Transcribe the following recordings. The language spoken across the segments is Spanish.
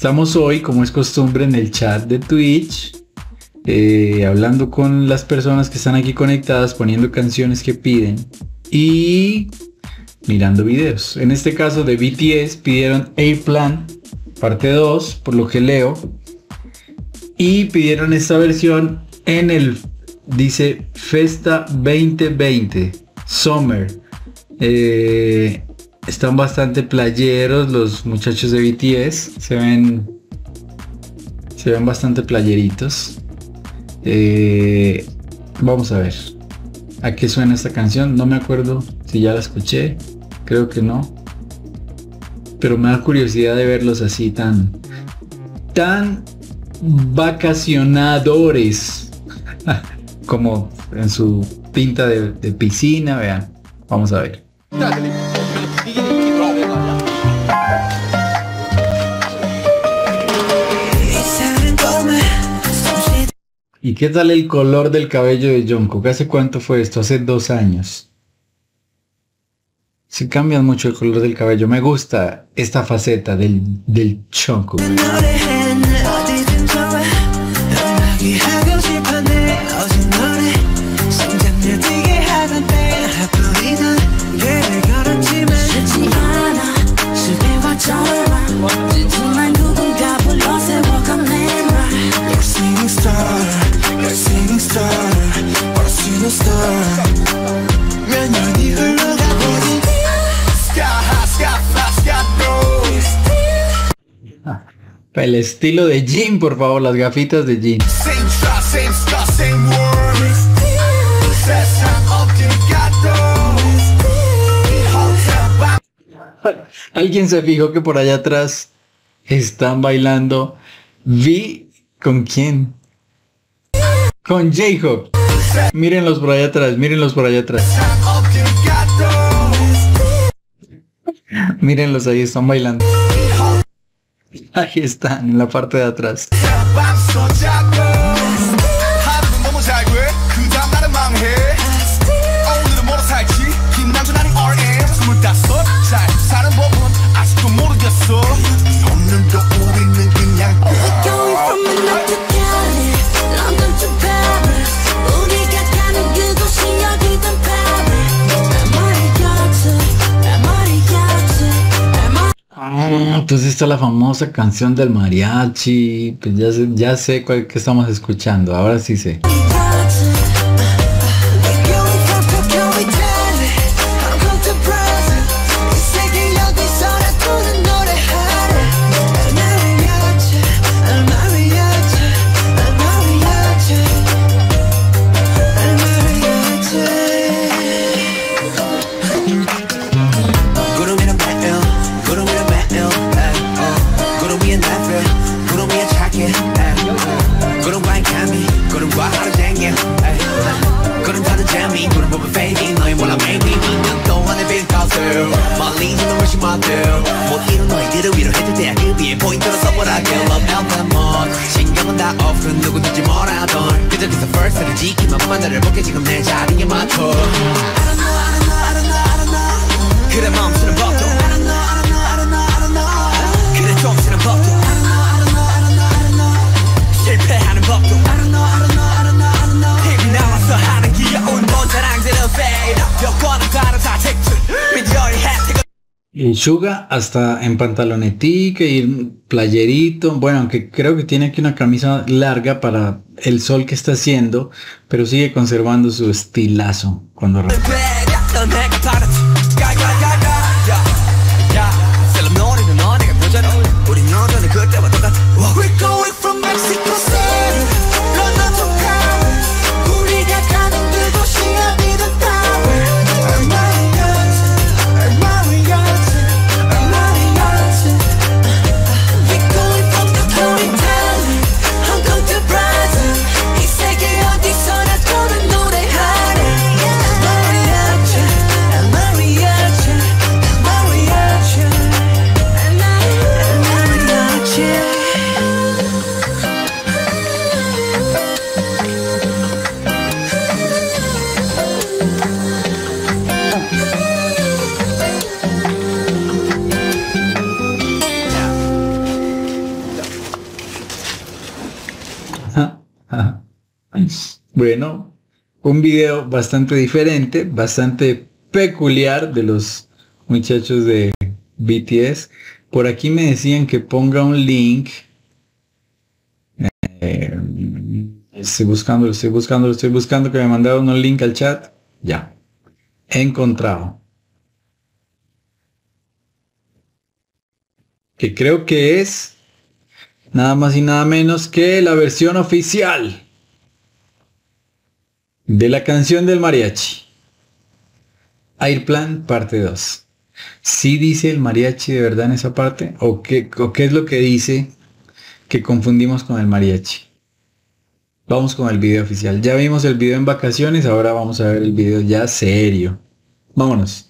Estamos hoy, como es costumbre, en el chat de Twitch, hablando con las personas que están aquí conectadas, poniendo canciones que piden y mirando videos. En este caso de BTS pidieron Airplan parte 2, por lo que leo, y pidieron esta versión en el, dice, Festa 2020 Summer. Están bastante playeros los muchachos de BTS, se ven bastante playeritos. Vamos a ver a qué suena esta canción. No me acuerdo si ya la escuché, creo que no, pero me da curiosidad de verlos así tan vacacionadores como en su pinta de piscina. Vean, vamos a ver. ¿Y qué tal el color del cabello de Jungkook? ¿Hace cuánto fue esto? Hace 2 años. Sí cambian mucho el color del cabello. Me gusta esta faceta del Jungkook. El estilo de Jin, por favor, las gafitas de Jin. Alguien se fijó que por allá atrás están bailando V. ¿Con quién? Con J-Hope. Mírenlos por allá atrás, mírenlos por allá atrás. Mírenlos ahí, están bailando. Ahí están, en la parte de atrás. Entonces está la famosa canción del mariachi. Pues ya sé cuál que estamos escuchando. Ahora sí sé. Y Suga hasta en pantalonetica y playerito. Bueno, aunque creo que tiene aquí una camisa larga para el sol que está haciendo, pero sigue conservando su estilazo cuando rapea. Bueno, un video bastante diferente, bastante peculiar de los muchachos de BTS. Por aquí me decían que ponga un link. Estoy buscando que me mandaron un link al chat. Ya. He encontrado. Que creo que es nada más y nada menos que la versión oficial de la canción del mariachi. Airplane parte 2. ¿Sí dice el mariachi de verdad en esa parte? ¿O qué es lo que dice que confundimos con el mariachi? Vamos con el video oficial. Ya vimos el video en vacaciones, ahora vamos a ver el video ya serio. Vámonos.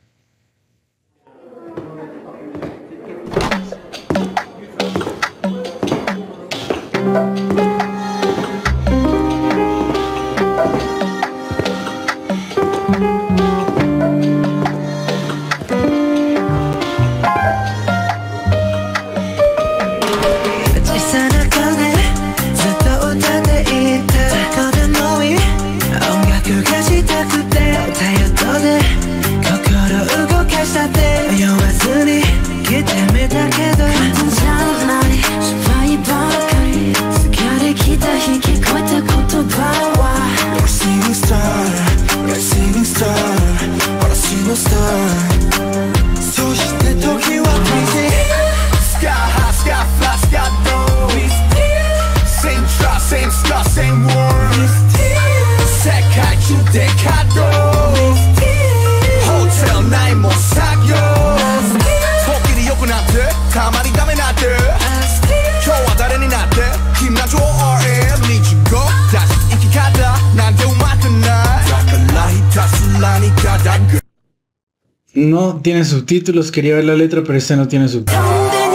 No tiene subtítulos, quería ver la letra, pero este no tiene subtítulos.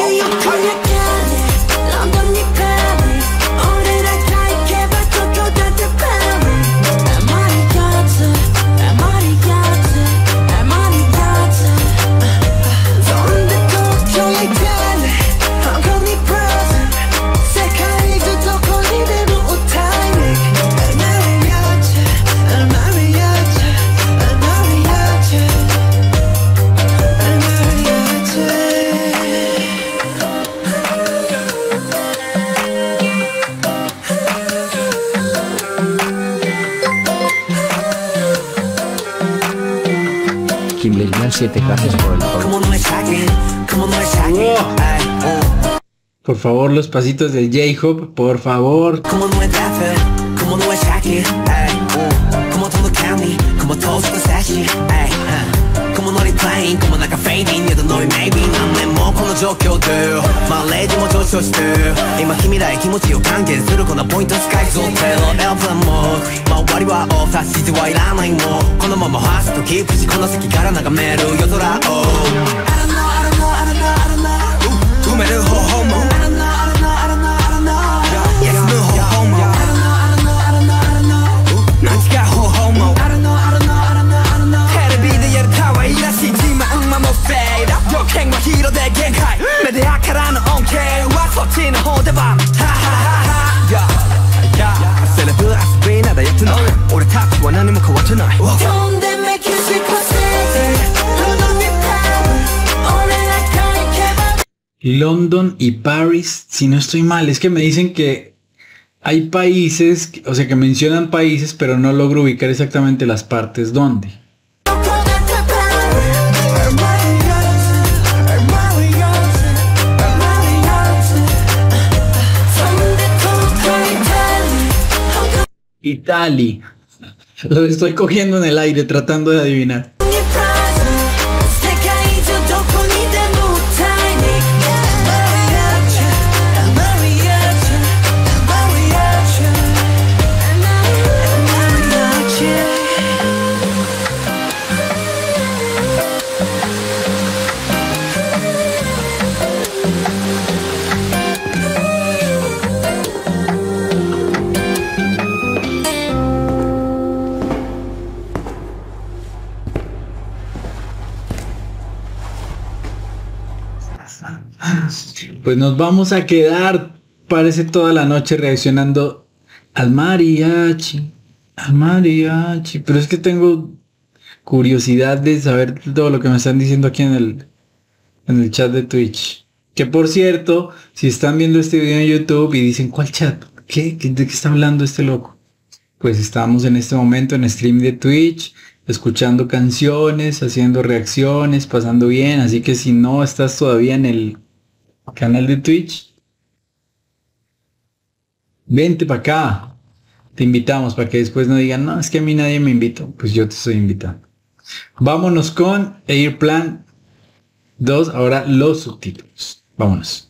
Gracias por el favor. Por favor, los pasitos del J-Hope, por favor. London y París, si no estoy mal, es que me dicen que hay países, o sea que mencionan países, pero no logro ubicar exactamente las partes donde. Italia. Lo estoy cogiendo en el aire tratando de adivinar. Pues nos vamos a quedar, parece, toda la noche reaccionando Al mariachi, al mariachi. Pero es que tengo curiosidad de saber todo lo que me están diciendo aquí en el chat de Twitch. Que por cierto, si están viendo este video en YouTube y dicen, ¿cuál chat? ¿De qué está hablando este loco? Pues estamos en este momento en stream de Twitch, escuchando canciones, haciendo reacciones, pasando bien. Así que si no estás todavía en el canal de Twitch, vente para acá. Te invitamos para que después no digan, no, es que a mí nadie me invitó. Pues yo te estoy invitando. Vámonos con Airplan 2, ahora los subtítulos. Vámonos.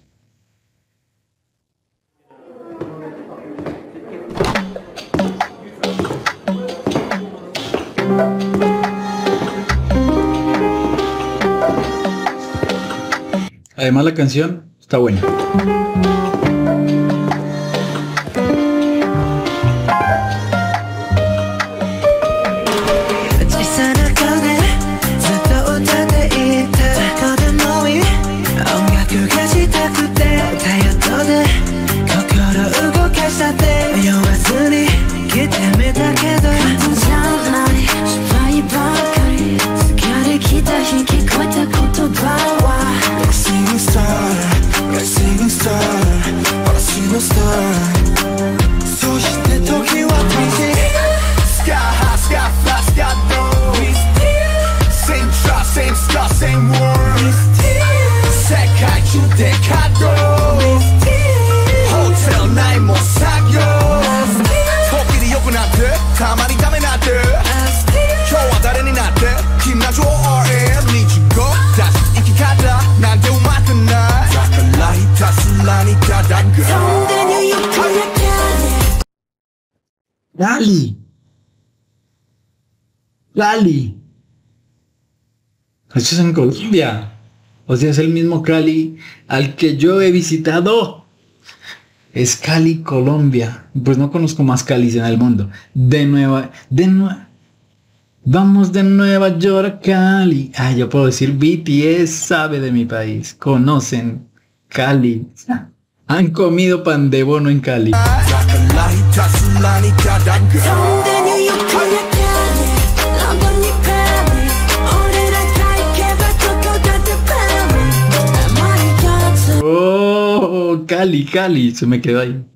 Además la canción está buena. Cali. Esto es en Colombia. O sea, es el mismo Cali al que yo he visitado. Es Cali, Colombia. Pues no conozco más Calis en el mundo. Vamos de Nueva York a Cali. Ah, yo puedo decir BTS sabe de mi país. Conocen Cali. Han comido pan de bono en Cali. Oh, Cali, se me quedó ahí.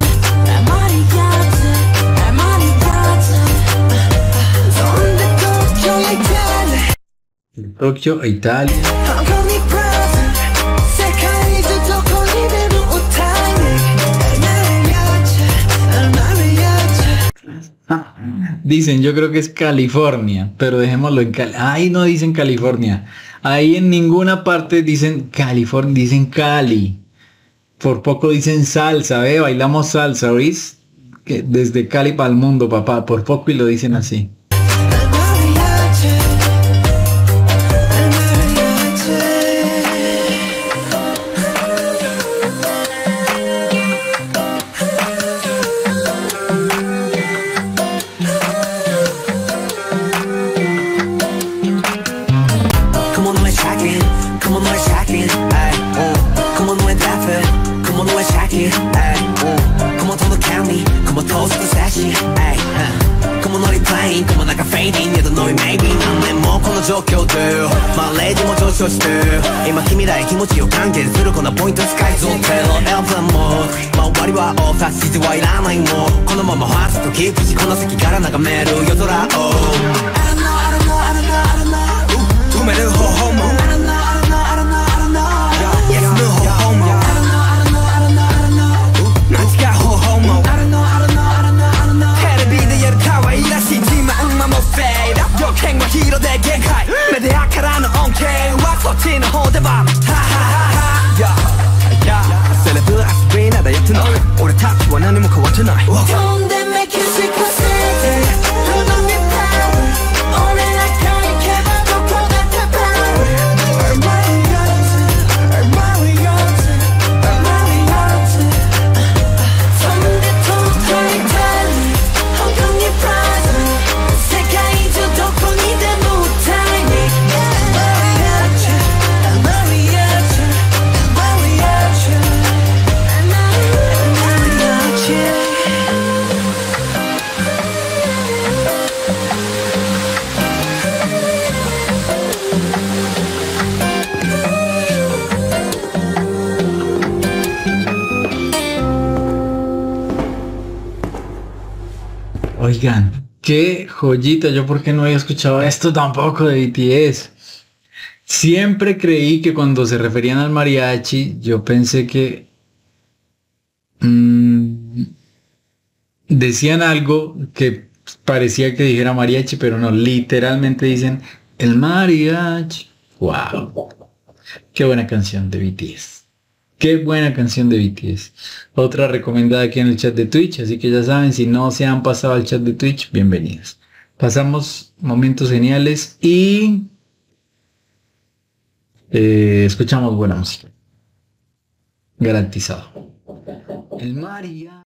Tokio, Italia. Dicen, yo creo que es California, pero dejémoslo en Cali. Ahí no dicen California. Ahí en ninguna parte dicen California, dicen Cali. Por poco dicen salsa, bailamos salsa, ¿oís? Que desde Cali para el mundo, papá, por poco y lo dicen así. Oigan, qué joyita. Yo porque no había escuchado esto tampoco de BTS. Siempre creí que cuando se referían al mariachi, yo pensé que mm, decían algo que parecía que dijera mariachi, pero no, literalmente dicen el mariachi. Wow, qué buena canción de BTS. Qué buena canción de BTS. Otra recomendada aquí en el chat de Twitch, así que ya saben, si no se han pasado al chat de Twitch, bienvenidos. Pasamos momentos geniales y escuchamos buena música. Garantizado. El mariachi.